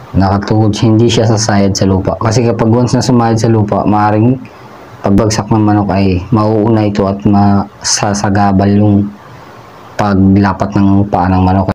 Nakatuhod, hindi siya sasayad sa lupa. Kasi kapag once na sumayad sa lupa, maaaring pagbagsak ng manok ay mauuna ito at masasagabal yung paglapat ng paa ng manok.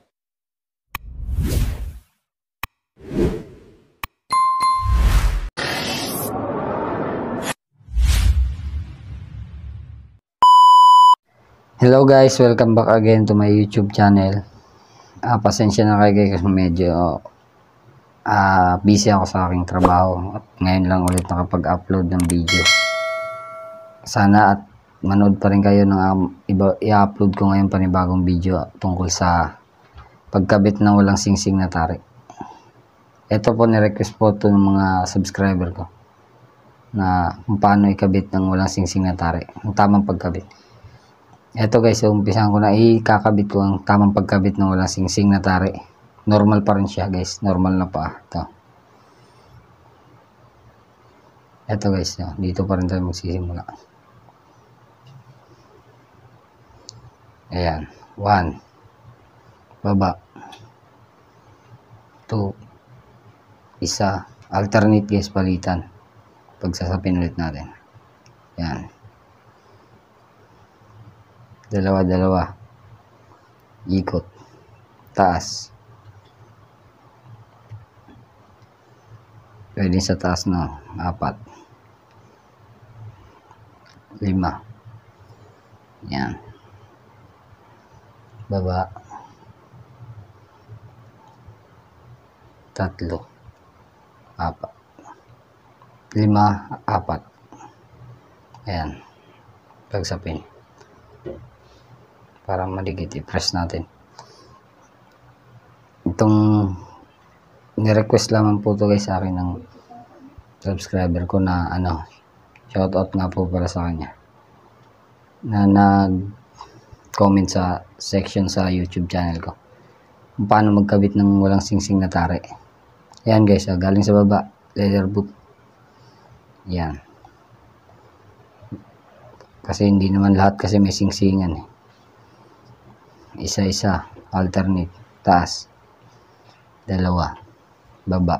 Hello guys, welcome back again to my YouTube channel. Pasensya na kayo guys, medyo busy ako sa aking trabaho at ngayon lang ulit nakapag-upload ng video. Sana at manood pa rin kayo ng i-upload ko ngayon panibagong video tungkol sa pagkabit ng walang singsing na tarik. Ito po ni-request po ito ng mga subscriber ko na kung paano ikabit ng walang singsing na tarik, ang tamang pagkabit. Ito guys, so umpisahan ko na ikakabit ko ang tamang pagkabit ng walang singsing na tarik. Normal pa rin siya guys, normal na pa ito guys, dito pa rin tayo magsisimula. Ayan, 1 baba, 2 isa, alternate guys, palitan pagsasapin ulit natin. Ayan, dalawa, ikot, taas. Pwede sa taas na 4, 5. Yan. Baba. 3, 4. 5, 4. Ayan. Pagsapin. Para maligit, i-press natin. Itong ni-request lamang po to guys sa akin ng subscriber ko na shoutout nga po para sa kanya na nag-comment sa section sa YouTube channel ko kung paano magkabit ng walang singsing na tari. Ayan guys, galing sa baba, leather boot. Yan, kasi hindi naman lahat kasi may singsingan eh. Isa-isa, alternate, taas, 2, baba,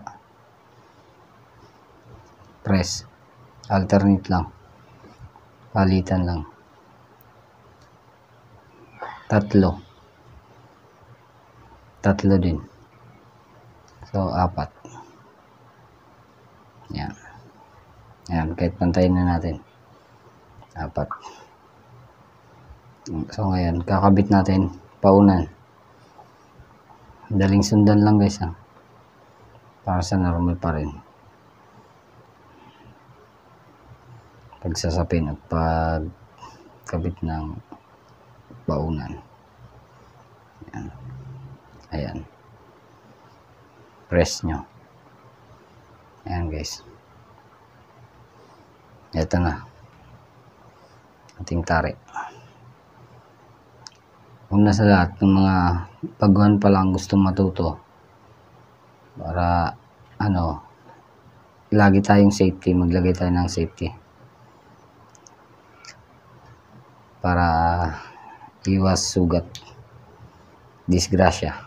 press, alternate lang, palitan lang, 3 din, so 4. Yan, kahit pantayin na natin, 4. So ngayon, kakabit natin paunan. Daling sundan lang guys para sa normal pa rin pagsasapin at pagkabit ng baunan. Ayan, press nyo. Ayan guys, eto na ating tarik. Una sa lahat, ng mga baguhan pa lang gustong matuto, para lagi tayong safety, maglagay tayo ng safety para iwas sugat, disgrasya.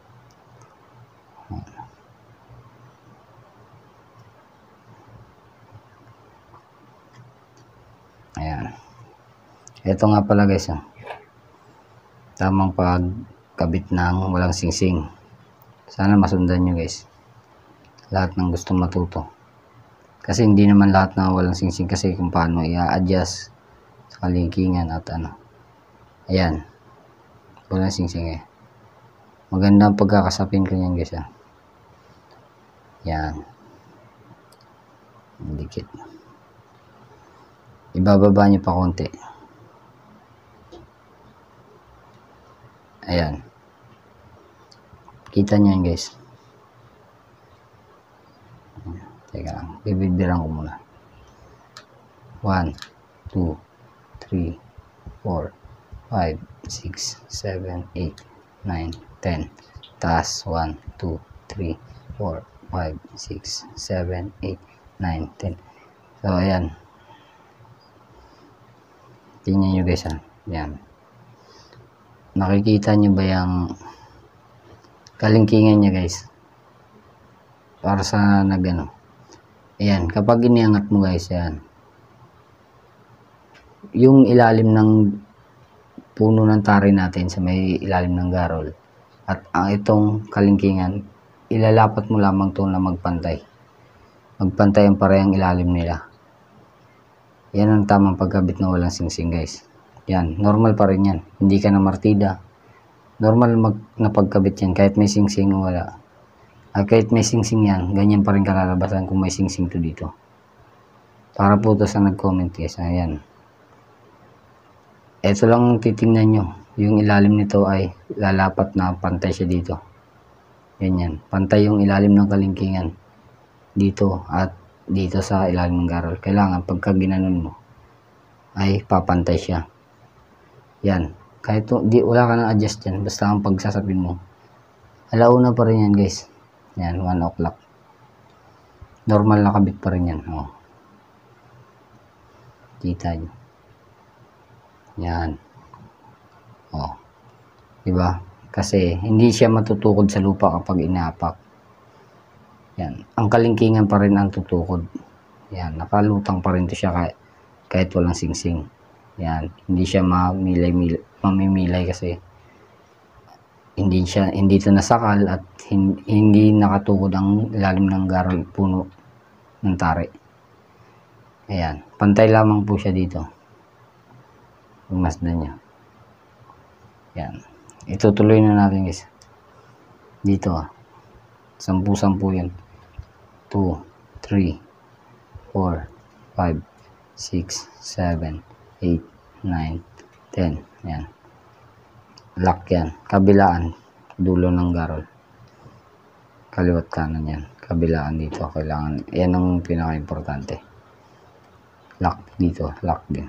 Ayan, ito nga pala guys, tamang pagkabit ng walang singsing. Sana masundan nyo guys, lahat ng gustong matuto, kasi hindi naman lahat na walang singsing kasi kung paano i-adjust sa kalingkingan at ayan, walang singsing maganda ang pagkakasapin ko yan guys. Yan, dikit, ibababa nyo pa konti. Ayan, kita nyo yan guys. Teka lang, bibigbiran ko muna. 1, 2, 3, 4, 5, 6, 7, 8, 9, 10. Taas, 1, 2, 3, 4, 5, 6, 7, 8, 9, 10. So ayan, tingnan nyo guys. Ayan, nakikita nyo ba yung kalingkingan niya guys? para sa nagano. Ayan, kapag iniangat mo guys, yan. Yung ilalim ng puno ng tari natin sa may ilalim ng garol at ang itong kalingkingan, ilalapat mo lamang ito na magpantay. Magpantay ang parehang ilalim nila. Yan ang tamang pagkabit na walang singsing guys. Yan, normal pa rin yan. Hindi ka na martida. Normal na pagkabit yan kahit may singsing o wala. At kahit may singsing yan, ganyan pa rin kalalabasan kung may singsing to dito. Para po ito sa nag-comment guys. Ayan. Ito lang titingnan nyo. Yung ilalim nito ay lalapat na pantay siya dito. Ganyan. Pantay yung ilalim ng kalingkingan. Dito at dito sa ilalim ng garol. Kailangan pagka ginanon mo ay papantay siya. Yan. Kahit wala ka nang adjust yan. Basta ang pagsasapin mo. Alauna pa rin yan guys. Yan. 1 o'clock. Normal na kabit pa rin yan. Oh. Kita nyo. Yan. Oh. Diba? Kasi hindi siya matutukod sa lupa kapag inaapak. Yan. Ang kalingkingan pa rin ang tutukod. Yan. Nakalutang pa rin to siya kahit walang singsing. Yan. Hindi siya mamimilay kasi hindi ito nasakal at hindi nakatukod ang ilalim ng garol puno ng tari. Ayan. Pantay lamang po siya dito. Masdan niya. Yan. Itutuloy na natin guys. Dito 10 yan. 2, 3, 4, 5, 6, 7, 8, 9, 10. Yan. Lock yan. Kabilaan. Dulo ng garol. Kaliwat kanan yan. Kabilaan dito. Kailangan. Yan ang pinaka-importante. Lock dito. Lock din.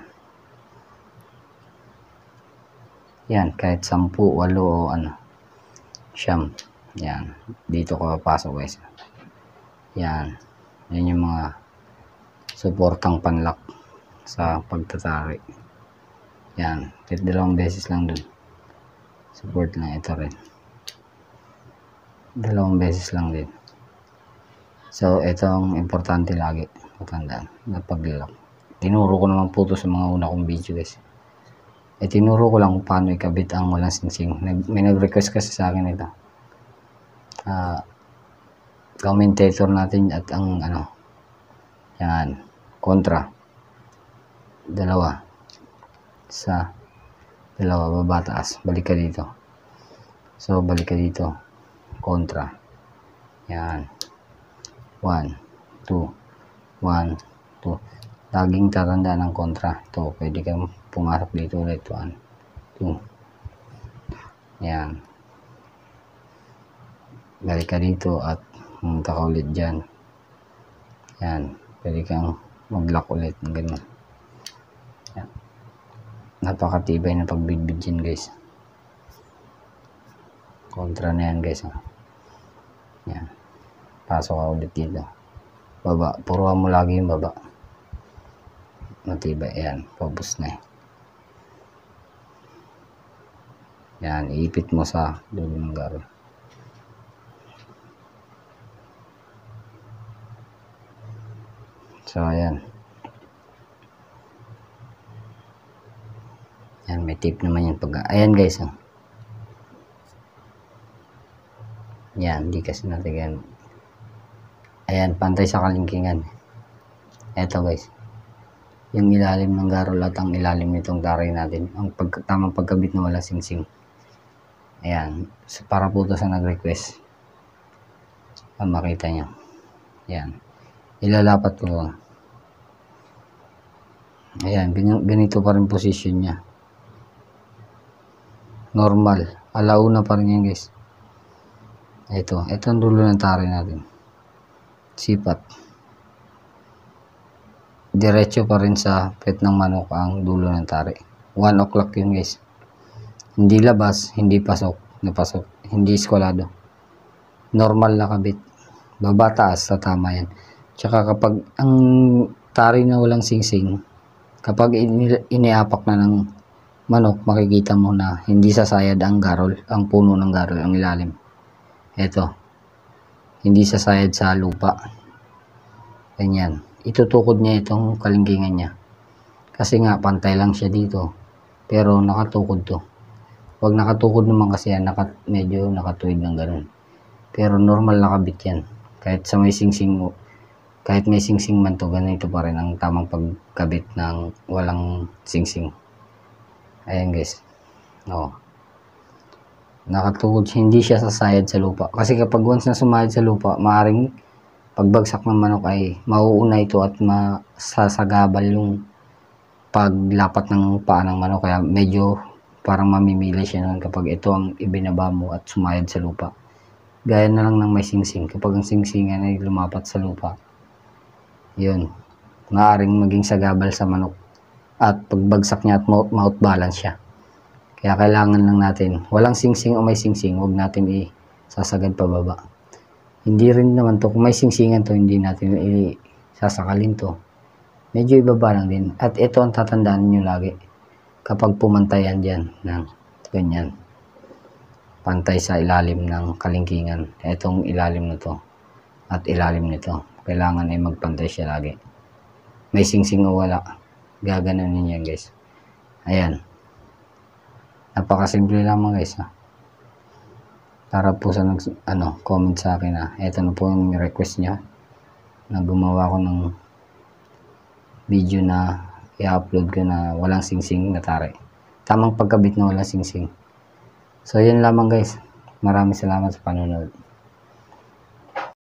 Yan. Kahit 10, 8 o ano. Siyam. Yan. Dito ko papasok guys. Yan. Yan yung mga suportang panlock sa pagtatari. Yan. Kahit 2 beses lang dun. Support lang. Ito rin. 2 beses lang din. So, ito ang importante lagi. Matandaan. Na paglalak. Tinuro ko naman po ito sa mga una kong video guys. Tinuro ko lang kung paano ikabit ang walang singsing. May nag-request kasi sa akin ito. Commentator natin at ang ano. Yan. Kontra. 2. Sa 2. Baba taas. Balik ka dito. So, balik ka dito. Kontra. Yan. 1, 2. 1, 2. Laging tatandaan ng kontra. Ito, pwede kang pumarap dito ulit. 1, 2. Yan. Balik ka dito at pumunta ka ulit dyan. Yan. Pwede kang mag-lock ulit. Ganun. Yan. Napakatibay na pagbidbid dyan guys. Kontra na yan guys. Yan. Pasok ka ulit dito. Baba. Puruan mo lagi yung baba. Matibay. Yan. Pabus na eh. Yan. Iipit mo sa dulo ng garol. So, ayan. Yan. May tip naman yan. Ayan guys. Yan. Hindi kasi natin yan. Ayan. Pantay sa kalingkingan. Eto guys. Yung ilalim ng garol at ang ilalim nitong tari natin. Ang tamang pagkabit na wala singsing. Ayan. So, para po ito sa nag-request. Makita nyo. Ayan. Ilalapat ko. Ayan. Ganito pa rin position niya. Normal. Alauna pa rin yan guys. Ito ang dulo ng tari natin. Sipat. Diretso pa rin sa pet ng manok ang dulo ng tari. 1 o'clock yun guys. Hindi labas, hindi pasok, napasok, hindi eskwalado. Normal na kabit. Baba taas, sa tama yan. Tsaka kapag ang tari na walang singsing, kapag iniapak na ng manok, makikita mo na hindi sasayad ang garol, ang puno ng garol, ang ilalim. Ito. hindi sasayad sa lupa. Ganyan. Itutukod niya itong kalingkingan niya. Kasi nga, pantay lang siya dito. Pero nakatukod to. Pag nakatukod naman kasi yan, medyo nakatuwid ng ganun. Pero normal nakabit yan. Kahit sa may singsing mo, kahit may singsing man to, ganito pa rin ang tamang pagkabit ng walang singsing. Ayan guys. O. Nakatukod siya, hindi siya sasayad sa lupa. Kasi kapag once na sumayad sa lupa, maaaring pagbagsak ng manok ay mauuna ito at masasagabal yung paglapat ng paa ng manok. Kaya medyo parang mamimili siya nun kapag ito ang ibinaba mo at sumayad sa lupa. Gaya na lang ng may singsing. Kapag ang singsingan ay lumapat sa lupa, yun, maaaring maging sagabal sa manok at pagbagsak niya at mouth balance siya. Kaya kailangan lang natin, walang singsing o may singsing, huwag natin isasagad pababa. Hindi rin naman to, kung may singsingan to, hindi natin isasakalin to. Medyo ibaba lang din. At ito ang tatandaan nyo lagi kapag pumantayan dyan ng ganyan. Pantay sa ilalim ng kalingkingan. Itong ilalim na to at ilalim nito. Kailangan ay magpantay siya lagi. May singsing o wala, gaganon yan guys. Ayan. Napakasimple lamang guys ha. Para po sa comment sa akin ha. Ito na po yung request niya na gumawa ko ng video na i-upload ko na walang singsing na tare. Tamang pagkabit na walang singsing. So yun lamang guys. Maraming salamat sa panonood.